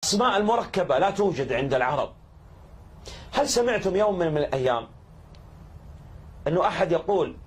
الأسماء المركبة لا توجد عند العرب. هل سمعتم يوم من الأيام أنه أحد يقول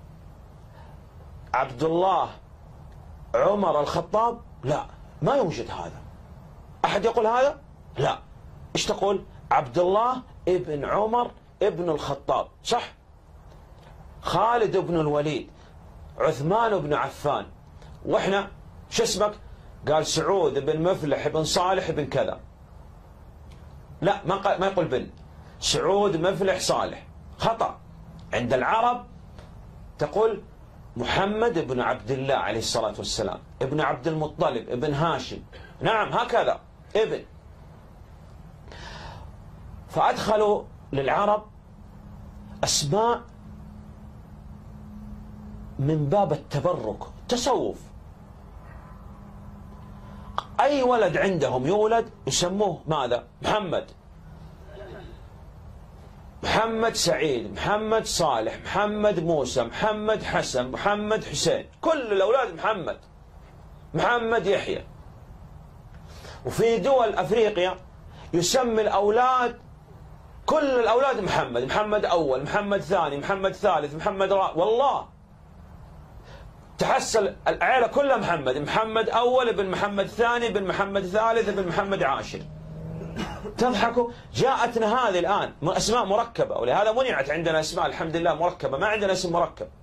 عبد الله عمر الخطاب؟ لا، ما يوجد هذا. أحد يقول هذا؟ لا. إيش تقول؟ عبد الله ابن عمر ابن الخطاب، صح؟ خالد بن الوليد، عثمان بن عفان، وإحنا شو اسمك؟ قال سعود بن مفلح بن صالح بن كذا. لا، ما يقول بن. سعود مفلح صالح، خطأ. عند العرب تقول محمد بن عبد الله عليه الصلاة والسلام، ابن عبد المطلب، ابن هاشم، نعم هكذا ابن. فأدخلوا للعرب أسماء من باب التبرك، تصوف. أي ولد عندهم يولد يسموه ماذا؟ محمد، محمد سعيد، محمد صالح، محمد موسى، محمد حسن، محمد حسين، كل الأولاد محمد، محمد يحيى. وفي دول أفريقيا يسمي الأولاد، كل الأولاد محمد، محمد أول، محمد ثاني، محمد ثالث، محمد والله تحصل العائلة كلها محمد، محمد أول ابن محمد ثاني ابن محمد ثالث ابن محمد عاشر. تضحكوا؟ جاءتنا هذه الآن أسماء مركبة، ولهذا منعت عندنا أسماء الحمد لله مركبة، ما عندنا اسم مركب.